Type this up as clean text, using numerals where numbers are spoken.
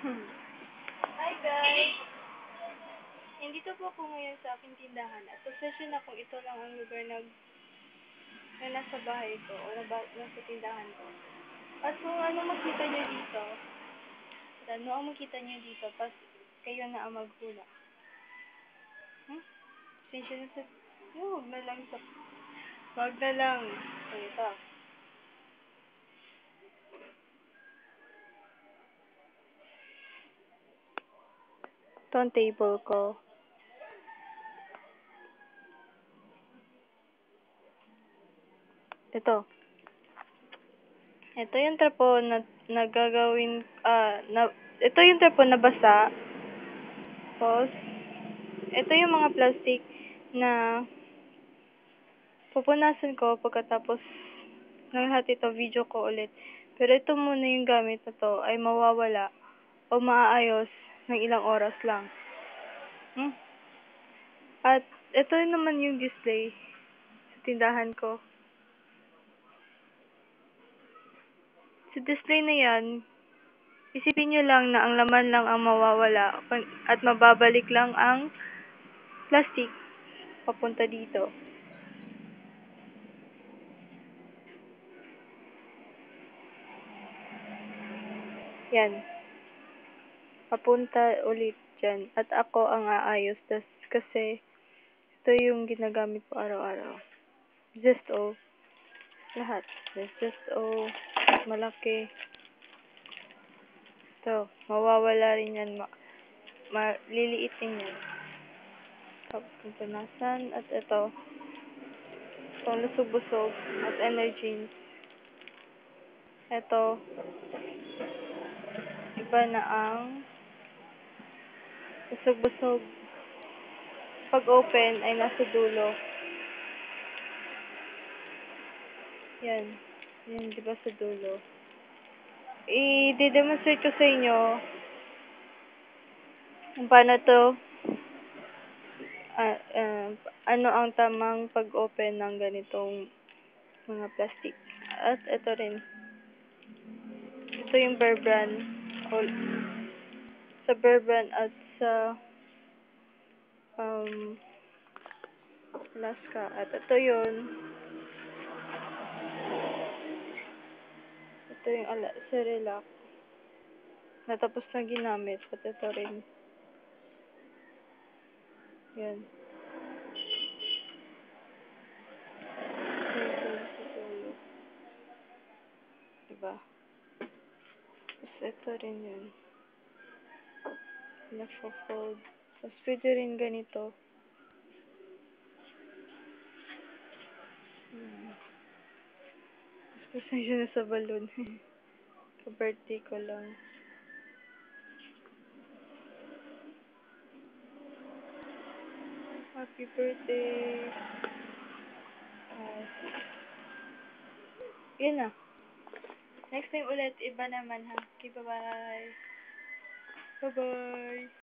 Hi guys! Nandito po ako ngayon sa aking tindahan at pasensya na kung ito lang ang lugar na nasa bahay ko o nasa tindahan ko. At kung ano makita nyo dito, kayo na ang maghula. Pasensya na sa... Huwag na lang sa... Huwag na lang. So, ito. Ito ang table ko. Ito. Ito yung trapon na gagawin, ito yung trapon na basa. Tapos, ito yung mga plastic na pupunasan ko pagkatapos ng lahat ito, video ko ulit. Pero ito muna yung gamit na to ay mawawala o maaayos ng ilang oras lang. At ito naman yung display sa tindahan ko. Sa display na yan, isipin nyo lang na ang laman lang ang mawawala at mababalik lang ang plastic papunta dito. Yan. Papunta ulit dyan. At ako ang aayos kasi ito yung ginagamit ko araw-araw. Zesto. Lahat. Zesto. Malaki. Ito. Mawawala rin yan. Maliliit din yan. Pupunasan. At ito. Itong lusog-busog. At energy. Ito. Iba na ang busog-busog. Pag open ay nasa dulo. Yan. Yan, diba sa dulo. I-demonstrate ko sa inyo kung paano to, ano ang tamang pag-open ng ganitong mga plastic. At ito rin. Ito yung Bear Brand. Sa Bear Brand at sa Alaska. At ito yun. Ito yung Cerelac. Natapos na ginamit. At ito rin. Yan. Diba? Tapos ito rin yun. Naka-fold. Tapos pwede rin ganito. Pasensya na sa balon. Ka-birthday ko lang. Happy birthday. Yun na. Next time ulit, iba naman ha. Okay, bye-bye. Bye-bye.